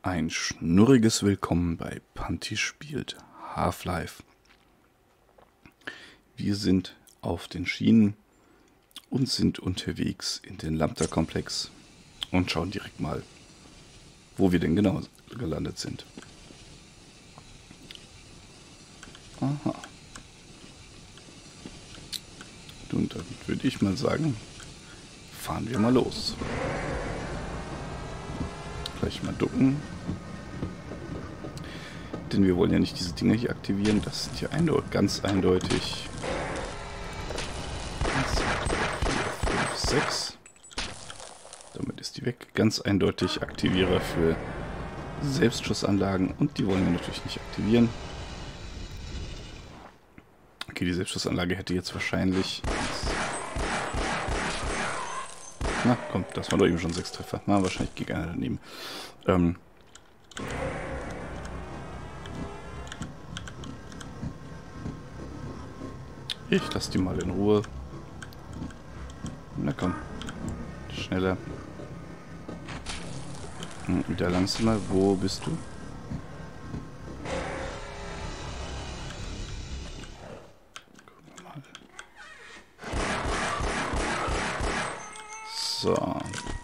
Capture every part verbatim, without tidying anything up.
Ein schnurriges Willkommen bei Panty spielt Half-Life. Wir sind auf den Schienen und sind unterwegs in den Lambda-Komplex und schauen direkt mal, wo wir denn genau gelandet sind. Aha. Und dann würde ich mal sagen, fahren wir mal los. Gleich mal ducken. Denn wir wollen ja nicht diese Dinger hier aktivieren. Das sind ja eindeutig, ganz eindeutig eins, zwei, drei, vier, fünf, sechs. Damit ist die weg. Ganz eindeutig Aktivierer für Selbstschussanlagen. Und die wollen wir natürlich nicht aktivieren. Okay, die Selbstschussanlage hätte jetzt wahrscheinlich... Na, komm, das waren doch eben schon sechs Treffer. Na, wahrscheinlich geht einer daneben. Ähm... Ich lasse die mal in Ruhe. Na komm. Schneller. Hm, wieder langsamer. Wo bist du? Gucken wir mal. So.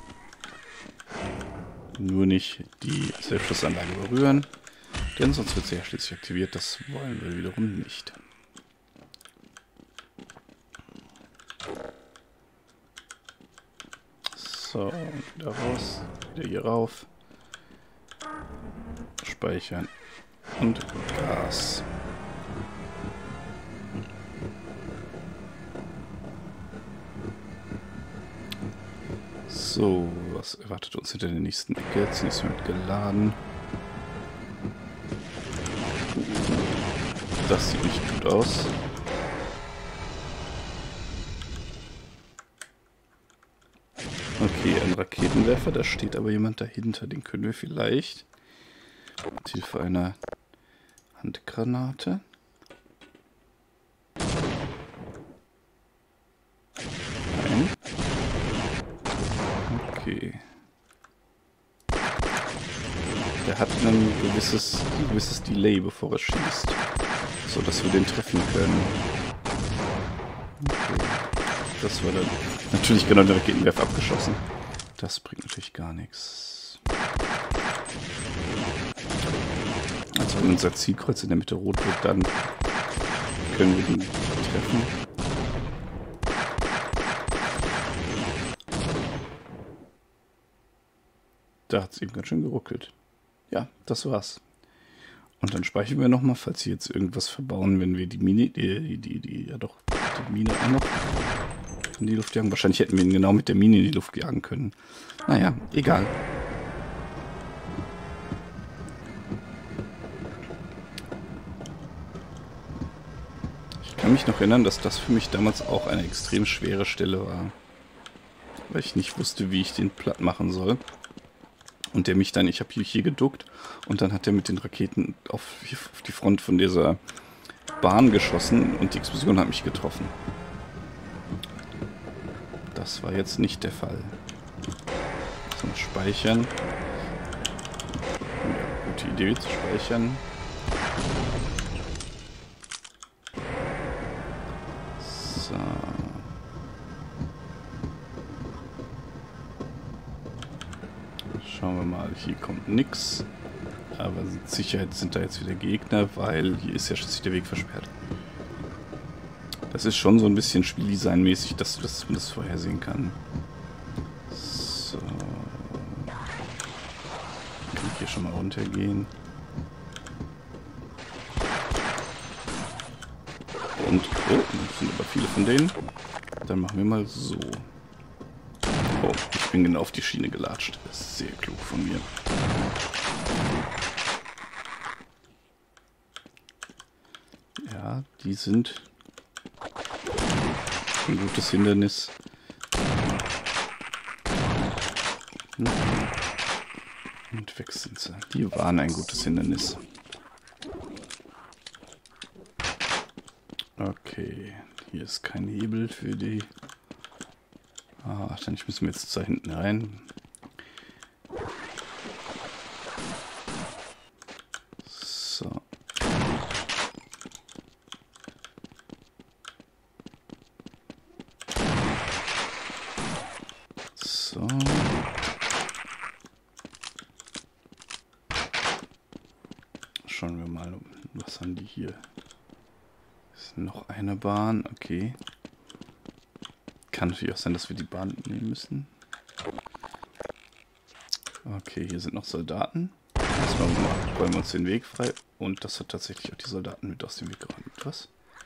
Nur nicht die Selbstschussanlage berühren. Denn sonst wird sie ja schließlich aktiviert. Das wollen wir wiederum nicht. So, und wieder raus, wieder hier rauf, speichern und Gas. So, was erwartet uns hinter der nächsten Ecke? Zunächst mal geladen. Das sieht nicht gut aus. Okay, ein Raketenwerfer, da steht aber jemand dahinter. Den können wir vielleicht mit Hilfe einer Handgranate. Nein. Okay. Der hat ein gewisses, ein gewisses Delay, bevor er schießt. So, dass wir den treffen können. Okay. Das war dann natürlich genau der Raketenwerfer abgeschossen. Das bringt natürlich gar nichts. Also wenn unser Zielkreuz in der Mitte rot wird, dann können wir den treffen. Da hat es eben ganz schön geruckelt. Ja, das war's. Und dann speichern wir nochmal, falls sie jetzt irgendwas verbauen, wenn wir die Mine, die, die, die, ja doch, die Mine auch noch in die Luft jagen. Wahrscheinlich hätten wir ihn genau mit der Mine in die Luft jagen können. Naja, egal. Ich kann mich noch erinnern, dass das für mich damals auch eine extrem schwere Stelle war. Weil ich nicht wusste, wie ich den platt machen soll. Und der mich dann, ich habe hier, hier geduckt und dann hat er mit den Raketen auf, auf die Front von dieser Bahn geschossen und die Explosion hat mich getroffen. Das war jetzt nicht der Fall. So, speichern. Ja, gute Idee zu speichern. So. Schauen wir mal, hier kommt nichts. Aber mit Sicherheit sind da jetzt wieder Gegner, weil hier ist ja schließlich der Weg versperrt. Das ist schon so ein bisschen Spieldesign-mäßig, dass, dass man das vorhersehen kann. So. Kann ich hier schon mal runtergehen. Und, oh, das sind aber viele von denen. Dann machen wir mal so. Oh, ich bin genau auf die Schiene gelatscht. Das ist sehr klug von mir. Ja, die sind ein gutes Hindernis. Und weg sind sie. Die waren ein gutes Hindernis. Okay, hier ist kein Hebel für die... Ah, wahrscheinlich müssen wir jetzt da hinten rein. schauen wir mal, was haben die hier? Ist noch eine Bahn, okay. Kann natürlich auch sein, dass wir die Bahn nehmen müssen. Okay, hier sind noch Soldaten. Erstmal räumen wir uns den Weg frei. Und das hat tatsächlich auch die Soldaten mit aus dem Weg geräumt. Was?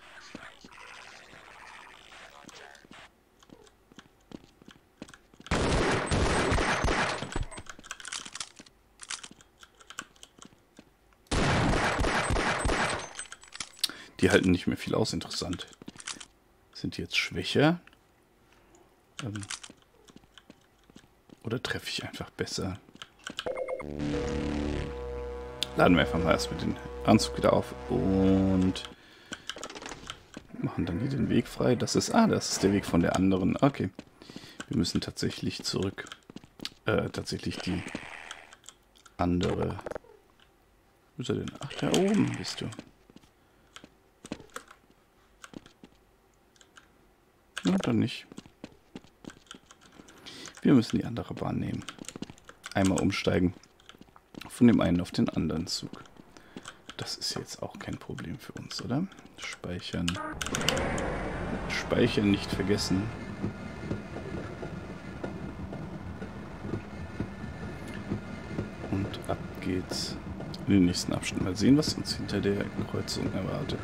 Die halten nicht mehr viel aus, interessant. Sind die jetzt schwächer? Ähm Oder treffe ich einfach besser? Laden wir einfach mal erstmal den Anzug wieder auf und machen dann hier den Weg frei. Das ist, ah, das ist der Weg von der anderen. Okay. Wir müssen tatsächlich zurück. Äh, tatsächlich die andere. Wo ist er denn? Ach, da oben bist du. Ja, dann nicht. Wir müssen die andere Bahn nehmen. Einmal umsteigen. Von dem einen auf den anderen Zug. Das ist jetzt auch kein Problem für uns, oder? Speichern. Speichern nicht vergessen. Und ab geht's in den nächsten Abschnitt. Mal sehen, was uns hinter der Kreuzung erwartet.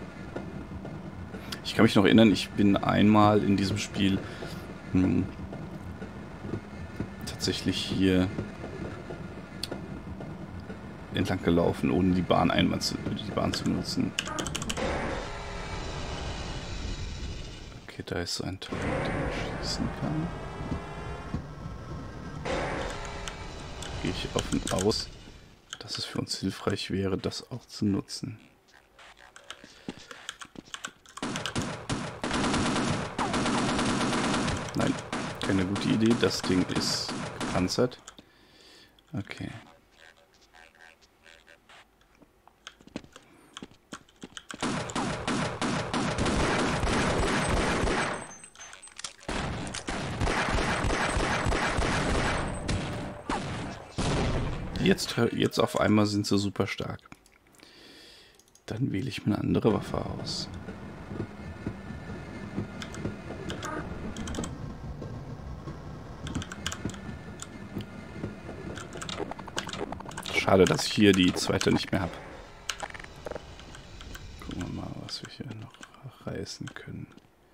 Ich kann mich noch erinnern, ich bin einmal in diesem Spiel hm, tatsächlich hier entlang gelaufen, ohne die Bahn einmal zu, die Bahn zu nutzen. Okay, da ist so ein Tor, mit dem man schießen kann. Gehe ich offen aus, dass es für uns hilfreich wäre, das auch zu nutzen. Nein, keine gute Idee. Das Ding ist gepanzert. Okay. Jetzt, jetzt auf einmal sind sie super stark. Dann wähle ich mir eine andere Waffe aus. Schade, dass ich hier die zweite nicht mehr habe. Gucken wir mal, was wir hier noch reißen können.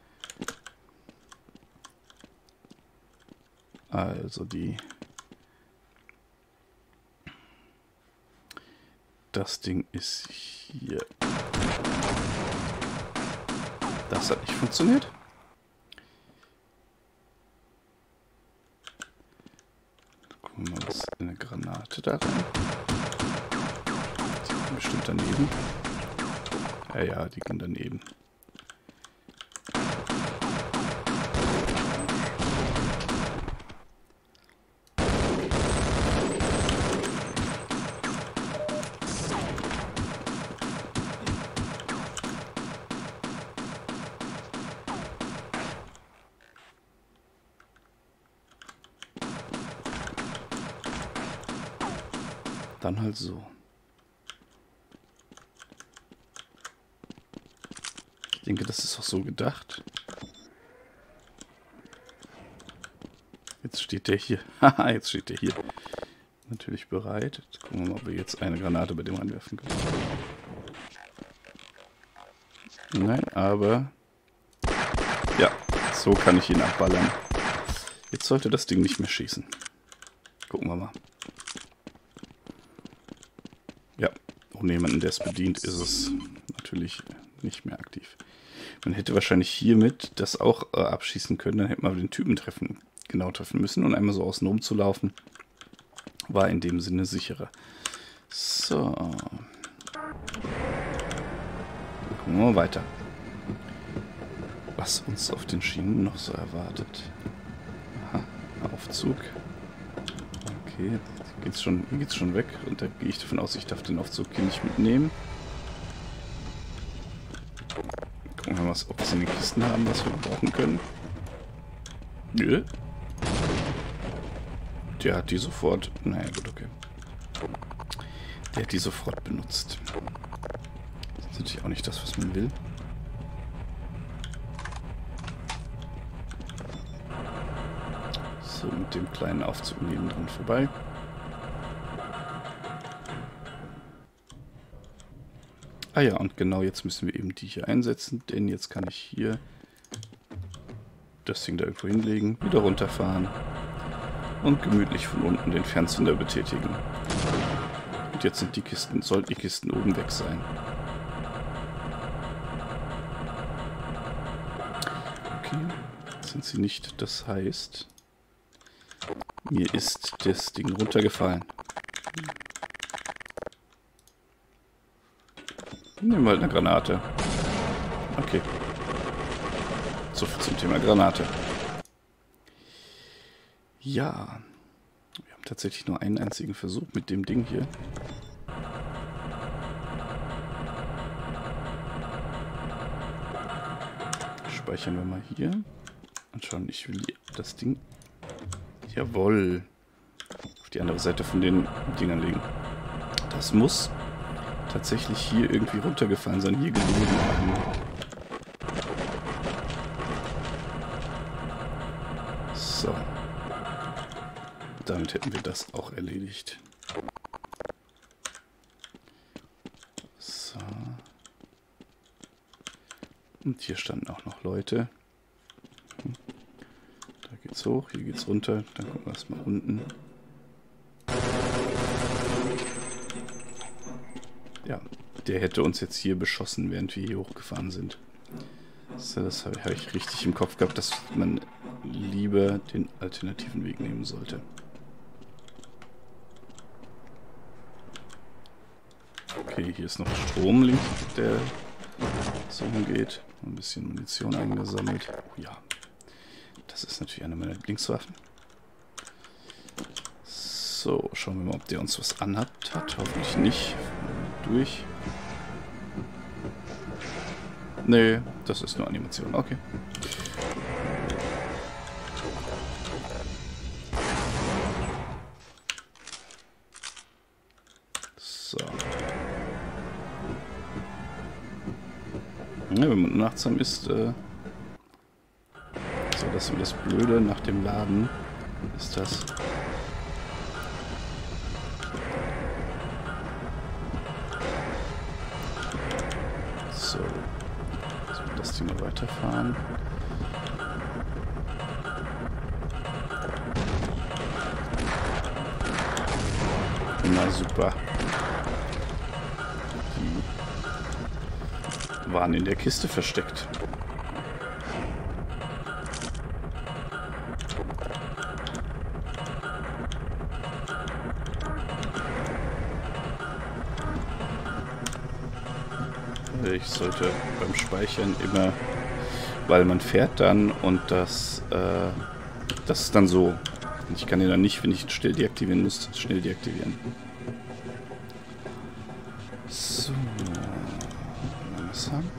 Also die... Das Ding ist hier. Das hat nicht funktioniert. Gucken wir mal, was eine Granate da rein. Die gehen bestimmt daneben. Ja, ja, die gehen daneben. Dann halt so. Ich denke, das ist auch so gedacht. Jetzt steht der hier. Haha, jetzt steht der hier. Natürlich bereit. Jetzt gucken wir mal, ob wir jetzt eine Granate bei dem anwerfen können. Nein, aber... Ja, so kann ich ihn abballern. Jetzt sollte das Ding nicht mehr schießen. Gucken wir mal. Ja, ohne jemanden, der es bedient, ist es natürlich nicht mehr aktiv. Man hätte wahrscheinlich hiermit das auch äh, abschießen können, dann hätte man den Typen treffen, genau treffen müssen und einmal so außen rum zu laufen. War in dem Sinne sicherer. So. Gucken wir mal weiter. Was uns auf den Schienen noch so erwartet. Aha, Aufzug. Okay, hier geht's schon, hier geht's schon weg und da gehe ich davon aus, ich darf den Aufzug hier nicht mitnehmen. Gucken wir mal, was, ob wir es in den Kisten haben, was wir brauchen können. Nö. Der hat die sofort. Naja, gut, okay. der die sofort benutzt. Das ist natürlich auch nicht das, was man will. So, mit dem kleinen Aufzug neben dran vorbei. Ah ja, und genau jetzt müssen wir eben die hier einsetzen, denn jetzt kann ich hier das Ding da irgendwo hinlegen, wieder runterfahren und gemütlich von unten den Fernzünder betätigen. Und jetzt sind die Kisten, sollten die Kisten oben weg sein. Okay, sind sie nicht, das heißt, mir ist das Ding runtergefallen. Nehmen wir halt eine Granate. Okay. So viel zum Thema Granate. Ja. Wir haben tatsächlich nur einen einzigen Versuch mit dem Ding hier. Speichern wir mal hier. Und schauen, ich will das Ding... Jawohl. Auf die andere Seite von den Dingern legen. Das muss... tatsächlich hier irgendwie runtergefallen sein, hier gelegen haben. So. Damit hätten wir das auch erledigt. So. Und hier standen auch noch Leute. Da geht's hoch, hier geht's runter. Dann gucken wir erstmal unten. Ja, der hätte uns jetzt hier beschossen, während wir hier hochgefahren sind. So, das habe hab ich richtig im Kopf gehabt, dass man lieber den alternativen Weg nehmen sollte. Okay, hier ist noch Strom links, der so umgeht. Ein bisschen Munition eingesammelt. Oh ja, das ist natürlich eine meiner Lieblingswaffen. So, schauen wir mal, ob der uns was anhat hat. Hoffentlich nicht. Durch. Nee, das ist nur Animation. Okay. So. Ja, wenn man unachtsam ist, äh so, das ist das Blöde nach dem Laden. Ist das... So, jetzt wird das Ding weiterfahren. Na super. Die waren in der Kiste versteckt. Ich sollte beim Speichern immer, weil man fährt dann und das, äh, das ist dann so. Ich kann den dann nicht, wenn ich schnell deaktivieren muss, schnell deaktivieren. So. Langsam.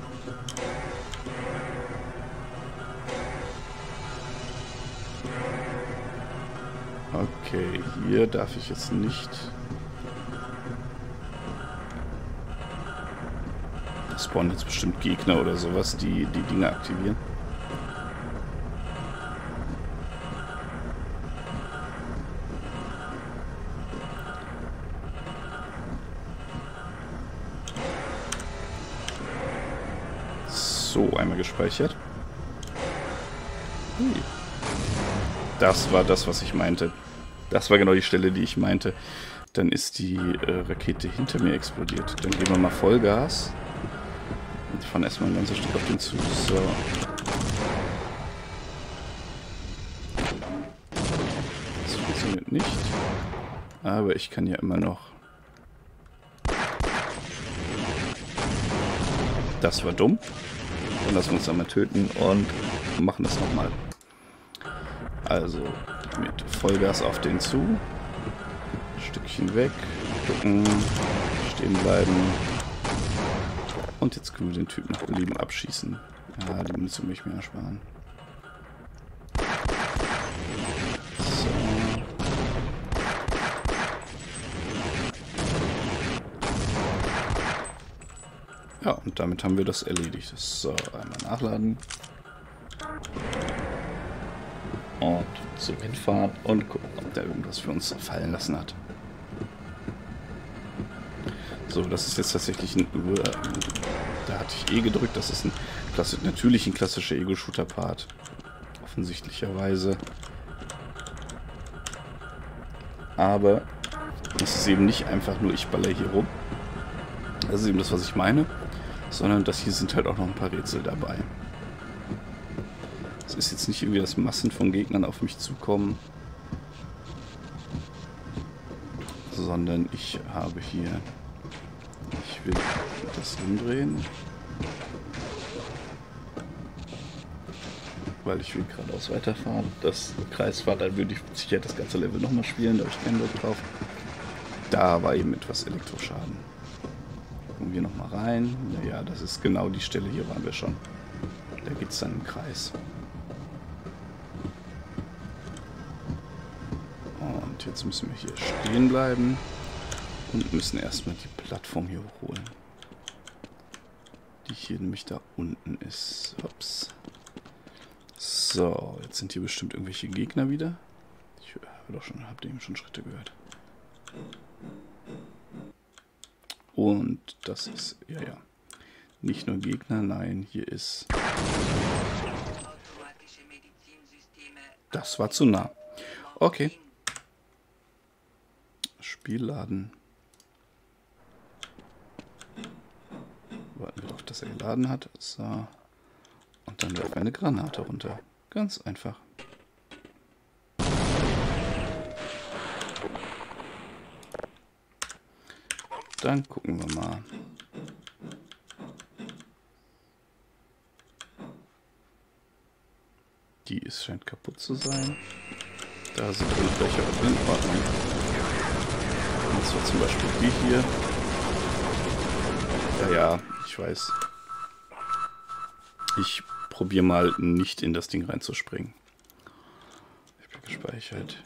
Okay, hier darf ich jetzt nicht... spawnen jetzt bestimmt Gegner oder sowas, die die Dinge aktivieren. So, einmal gespeichert. Das war das, was ich meinte. Das war genau die Stelle, die ich meinte. Dann ist die äh, Rakete hinter mir explodiert. Dann geben wir mal Vollgas. Und fahren erstmal ein ganzes Stück auf den Zug. So. Das funktioniert nicht. Aber ich kann ja immer noch... Das war dumm. Dann lassen wir uns einmal töten und machen das nochmal. Also mit Vollgas auf den zu. Ein Stückchen weg. Ducken. Stehen bleiben. Und jetzt können wir den Typ nach Belieben abschießen. Ja, die Munition will ich mir ersparen. So. Ja, und damit haben wir das erledigt. So, einmal nachladen. Und so hinfahren und gucken, ob der irgendwas für uns fallen lassen hat. So, das ist jetzt tatsächlich ein... Da hatte ich E gedrückt. Das ist ein Klasse, natürlich ein klassischer Ego-Shooter-Part. Offensichtlicherweise. Aber es ist eben nicht einfach nur, ich baller hier rum. Das ist eben das, was ich meine. Sondern das hier sind halt auch noch ein paar Rätsel dabei. Es ist jetzt nicht irgendwie, dass Massen von Gegnern auf mich zukommen. Sondern ich habe hier... Ich will das umdrehen. Weil ich will geradeaus weiterfahren. Das Kreisfahrt, dann würde ich mit Sicherheit das ganze Level nochmal spielen. Da habe ich keinen Bock drauf. Da war eben etwas Elektroschaden. Gucken wir nochmal rein. Naja, das ist genau die Stelle. Hier waren wir schon. Da geht es dann im Kreis. Und jetzt müssen wir hier stehen bleiben. Und müssen erstmal die Plattform hier hochholen. Die hier nämlich da unten ist. Ups. So, jetzt sind hier bestimmt irgendwelche Gegner wieder. Ich habe doch schon, habt ihr eben schon Schritte gehört. Und das ist, ja, ja. Nicht nur Gegner, nein, hier ist... Das war zu nah. Okay. Spiel laden. Warten wir doch, dass er geladen hat. So. Und dann werfen wir eine Granate runter. Ganz einfach. Dann gucken wir mal. Die ist, scheint kaputt zu sein. Da sind drin welche in Ordnung. Und zwar zum Beispiel die hier. Ja, ja, ich weiß. Ich probiere mal nicht in das Ding reinzuspringen. Ich bin gespeichert.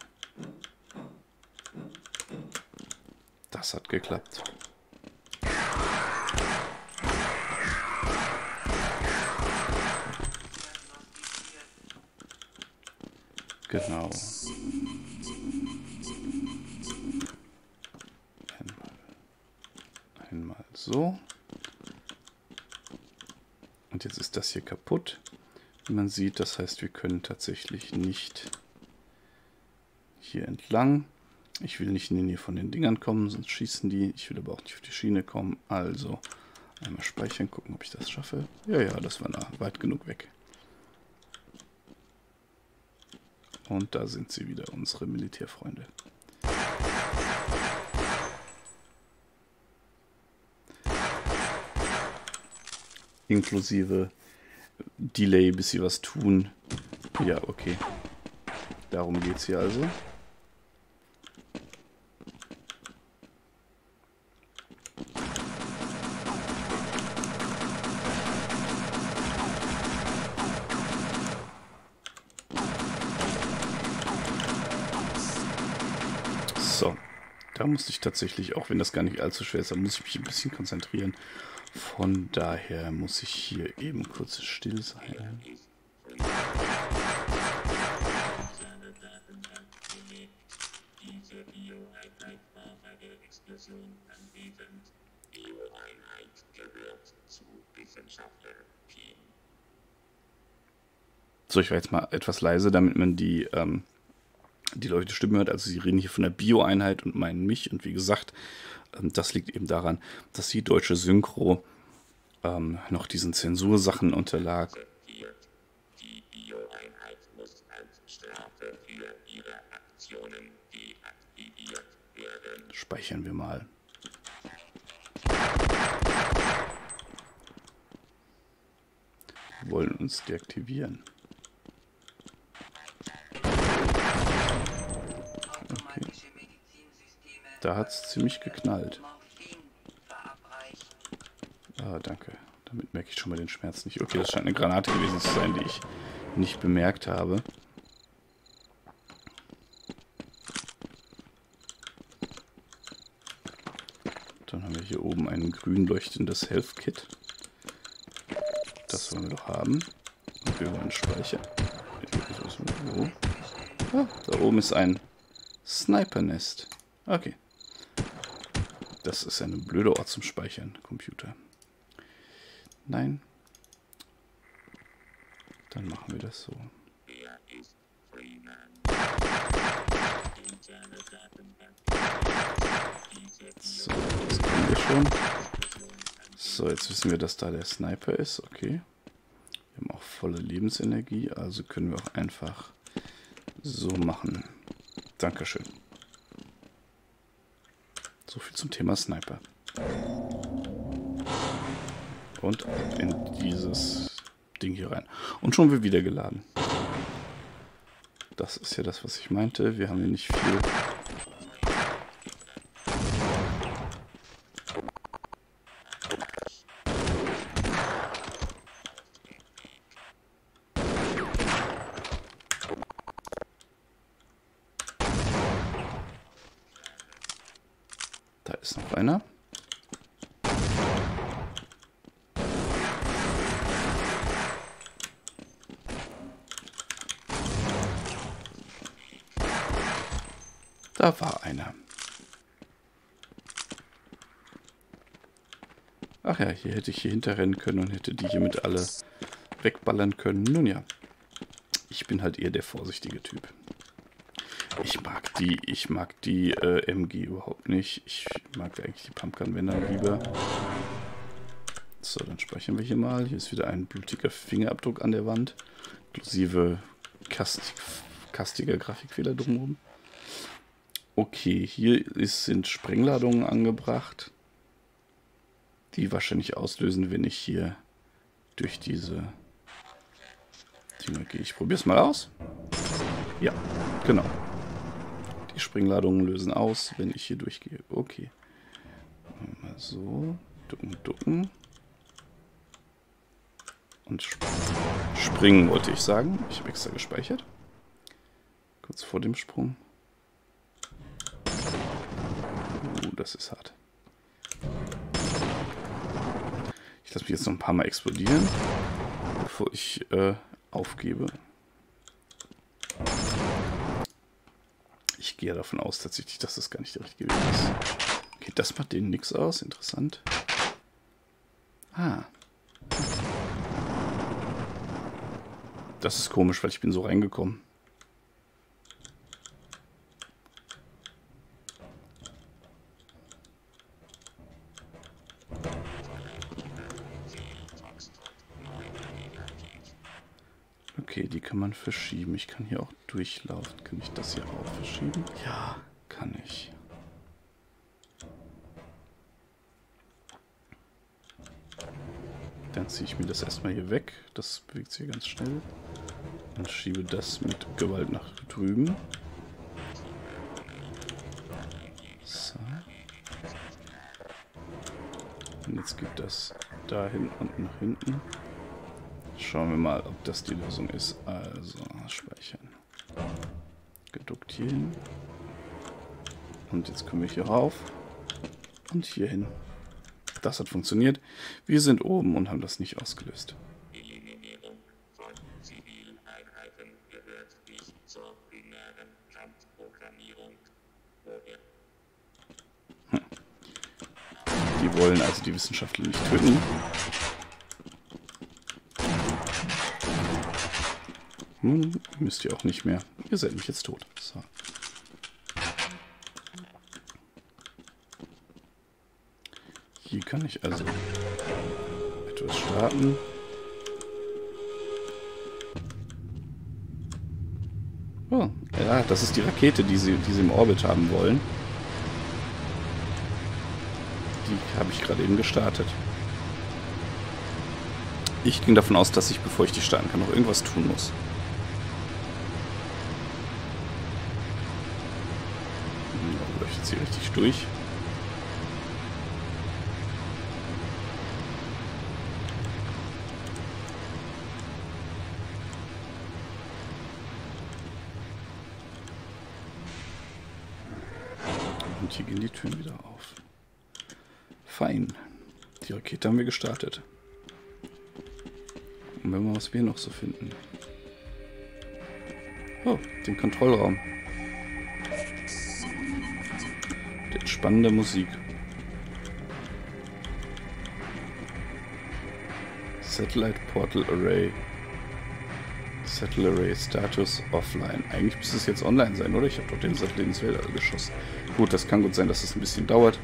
Das hat geklappt. Genau. Einmal, einmal so. Und jetzt ist das hier kaputt. Wie man sieht, das heißt, wir können tatsächlich nicht hier entlang. Ich will nicht in die Nähe von den Dingern kommen, sonst schießen die. Ich will aber auch nicht auf die Schiene kommen. Also einmal speichern, gucken, ob ich das schaffe. Ja, ja, das war nah, weit genug weg. Und da sind sie wieder, unsere Militärfreunde. Inklusive Delay, bis sie was tun. Ja, okay. Darum geht es hier also. So, da musste ich tatsächlich, auch wenn das gar nicht allzu schwer ist, da muss ich mich ein bisschen konzentrieren. Von daher muss ich hier eben kurz still sein. So, ich war jetzt mal etwas leise, damit man die, ähm, die Leute Stimmen hört. Also sie reden hier von der Bio-Einheit und meinen mich. Und wie gesagt, ähm, das liegt eben daran, dass die deutsche Synchro ähm, noch diesen Zensursachen unterlag. Die Bio-Einheit muss als Strafe für ihre Aktionen deaktiviert werden. Speichern wir mal. Wir wollen uns deaktivieren. Okay. Da hat es ziemlich geknallt. Ah, danke. Damit merke ich schon mal den Schmerz nicht. Okay, das scheint eine Granate gewesen zu sein, die ich nicht bemerkt habe. Dann haben wir hier oben ein grün leuchtendes Health Kit. Das wollen wir doch haben. Und wir wollen Speicher. Wo? Ah, da oben ist ein Sniper-Nest. Okay. Das ist ein blöder Ort zum Speichern, Computer. Nein. Dann machen wir das so. So, das können wir schon. So, jetzt wissen wir, dass da der Sniper ist. Okay. Wir haben auch volle Lebensenergie, also können wir auch einfach so machen. Dankeschön. So viel zum Thema Sniper. Und in dieses Ding hier rein. Und schon wird wieder geladen. Das ist ja das, was ich meinte. Wir haben hier nicht viel. Da ist noch einer. Da war einer. Ach ja, hier hätte ich hier hinterrennen können und hätte die hier mit alle wegballern können. Nun ja, ich bin halt eher der vorsichtige Typ. Ich mag die, ich mag die äh, M G überhaupt nicht. Ich mag eigentlich die Pumpgun, wenn dann lieber. So, dann speichern wir hier mal. Hier ist wieder ein blutiger Fingerabdruck an der Wand. Inklusive kast kastiger Grafikfehler drumherum. Okay, hier ist, sind Sprengladungen angebracht, die wahrscheinlich auslösen, wenn ich hier durch diese Dinger gehe. Ich probiere es mal aus. Ja, genau. Die Sprengladungen lösen aus, wenn ich hier durchgehe. Okay. Mal so. Ducken, ducken. Und sp springen wollte ich sagen. Ich habe extra gespeichert. Kurz vor dem Sprung. Uh, das ist hart. Ich lasse mich jetzt noch ein paar Mal explodieren, bevor ich äh, aufgebe. Ich gehe davon aus tatsächlich, dass das gar nicht der richtige Weg ist. Okay, das macht denen nichts aus. Interessant. Ah. Das ist komisch, weil ich bin so reingekommen. Okay, die kann man verschieben. Ich kann hier auch durchlaufen. Kann ich das hier auch verschieben? Ja, kann ich. Dann ziehe ich mir das erstmal hier weg. Das bewegt sich ganz schnell. Und schiebe das mit Gewalt nach drüben. So. Und jetzt geht das dahin und nach hinten. Schauen wir mal, ob das die Lösung ist. Also, speichern. Geduckt hier hin. Und jetzt kommen wir hier rauf. Und hier hin. Das hat funktioniert. Wir sind oben und haben das nicht ausgelöst. Eliminierung von zivilen Einheiten gehört nicht zur binären Kampfprogrammierung. Hm. Die wollen also die Wissenschaftler nicht töten. Nun müsst ihr auch nicht mehr. Ihr seid mich jetzt tot. So. Hier kann ich also etwas starten. Oh, ja, das ist die Rakete, die sie, die sie im Orbit haben wollen. Die habe ich gerade eben gestartet. Ich ging davon aus, dass ich, bevor ich die starten kann, noch irgendwas tun muss. Läuft jetzt hier richtig durch. Und hier gehen die Türen wieder auf. Fein. Die Rakete haben wir gestartet. Gucken wir mal, was wir noch so finden. Oh, den Kontrollraum. Die entspannende Musik. Satellite Portal Array. Satellite Array Status offline. Eigentlich müsste es jetzt online sein, oder? Ich habe doch den Satelliten ins Weltall geschossen. Gut, das kann gut sein, dass es ein bisschen dauert.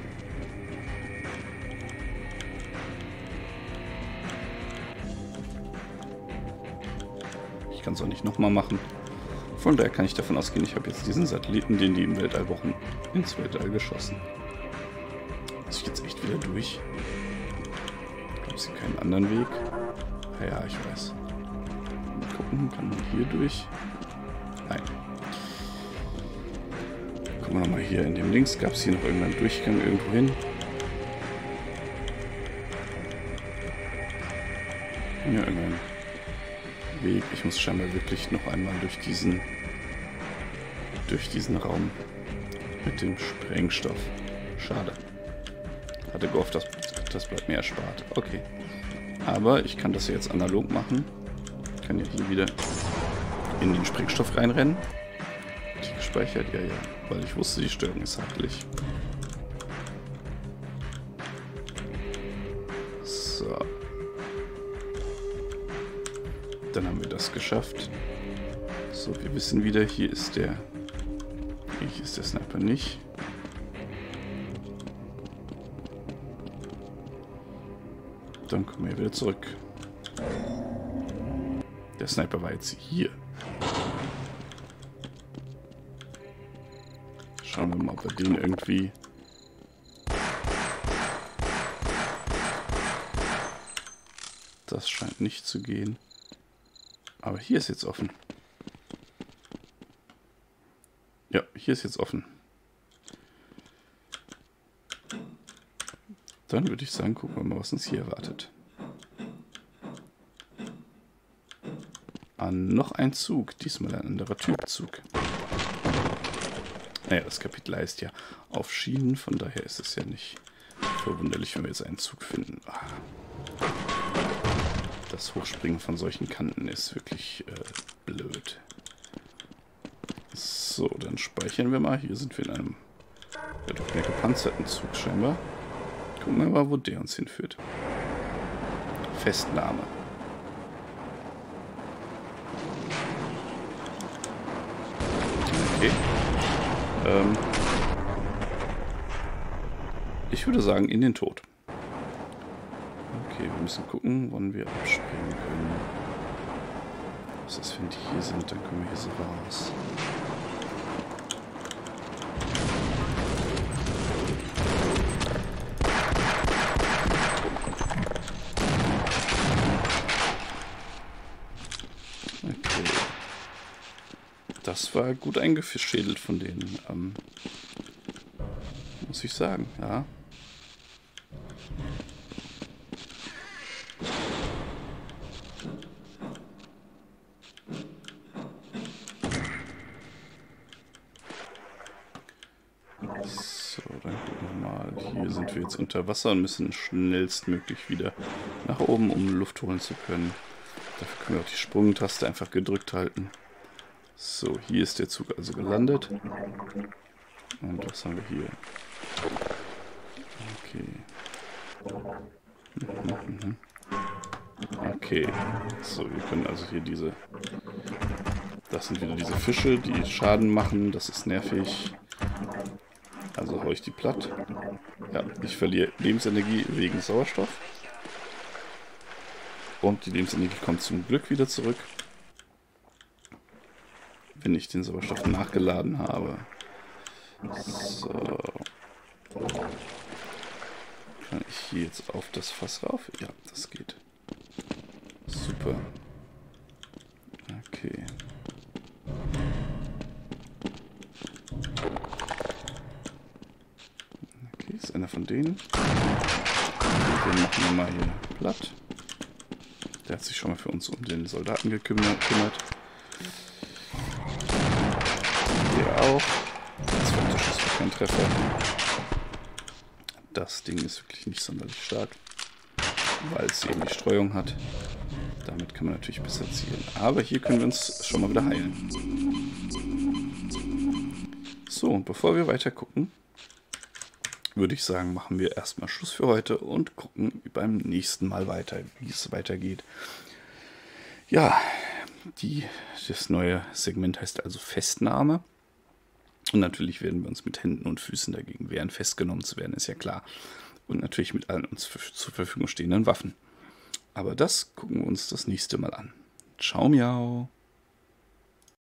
Ich kann es auch nicht nochmal machen. Von daher kann ich davon ausgehen, ich habe jetzt diesen Satelliten, den die im Weltall brauchen, ins Weltall geschossen. Muss ich jetzt echt wieder durch? Gibt es hier keinen anderen Weg? Ja, ja, ich weiß. Mal gucken, kann man hier durch? Nein. Gucken wir nochmal hier in dem Links. Gab es hier noch irgendeinen Durchgang irgendwo hin? Ja, irgendein Weg. Ich muss scheinbar wirklich noch einmal durch diesen durch diesen Raum mit dem Sprengstoff. Schade. Hatte gehofft, das, das bleibt mir erspart. Okay. Aber ich kann das jetzt analog machen. Ich kann ja hier wieder in den Sprengstoff reinrennen. Die gespeichert? Ja, ja. Weil ich wusste, die Störung ist hakelig. So. Dann haben wir das geschafft. So, wir wissen wieder, hier ist der... Hier ist der Sniper nicht. Dann kommen wir wieder zurück. Der Sniper war jetzt hier. Schauen wir mal, ob wir den irgendwie... Das scheint nicht zu gehen. Aber hier ist jetzt offen. Ja, hier ist jetzt offen. Dann würde ich sagen, gucken wir mal, was uns hier erwartet. Ah, noch ein Zug. Diesmal ein anderer Typ Zug. Naja, das Kapitel heißt ja auf Schienen. Von daher ist es ja nicht verwunderlich, wenn wir jetzt einen Zug finden. Ah. Das Hochspringen von solchen Kanten ist wirklich äh, blöd. So, dann speichern wir mal. Hier sind wir in einem ja, doch mehr gepanzerten Zug scheinbar. Gucken wir mal, wo der uns hinführt. Festnahme. Okay. Ähm ich würde sagen, in den Tod. Okay, wir müssen gucken, wann wir abspringen können. Was ist, wenn die hier sind, dann kommen wir hier so raus. Okay. Das war gut eingeschädelt von denen, ähm, muss ich sagen, ja. So, dann gucken wir mal. Hier sind wir jetzt unter Wasser und müssen schnellstmöglich wieder nach oben, um Luft holen zu können. Dafür können wir auch die Sprungtaste einfach gedrückt halten. So, hier ist der Zug also gelandet. Und was haben wir hier? Okay. Okay. So, wir können also hier diese... Das sind wieder diese Fische, die Schaden machen. Das ist nervig. Also haue ich die platt. Ja, ich verliere Lebensenergie wegen Sauerstoff. Und die Lebensenergie kommt zum Glück wieder zurück, wenn ich den Sauerstoff nachgeladen habe. So. Kann ich hier jetzt auf das Fass rauf? Ja, das geht. Super. Okay. Okay, ist einer von denen. Den machen wir mal hier platt. Der hat sich schon mal für uns um den Soldaten gekümmert. Der auch. Zweiter Schuss für keinen Treffer. Das Ding ist wirklich nicht sonderlich stark, weil es eben die Streuung hat. Damit kann man natürlich besser zielen. Aber hier können wir uns schon mal wieder heilen. So, und bevor wir weiter gucken, würde ich sagen, machen wir erstmal Schluss für heute und gucken beim nächsten Mal weiter, wie es weitergeht. Ja, die, das neue Segment heißt also Festnahme. Und natürlich werden wir uns mit Händen und Füßen dagegen wehren. Festgenommen zu werden, ist ja klar. Und natürlich mit allen uns zur Verfügung stehenden Waffen. Aber das gucken wir uns das nächste Mal an. Ciao, miau.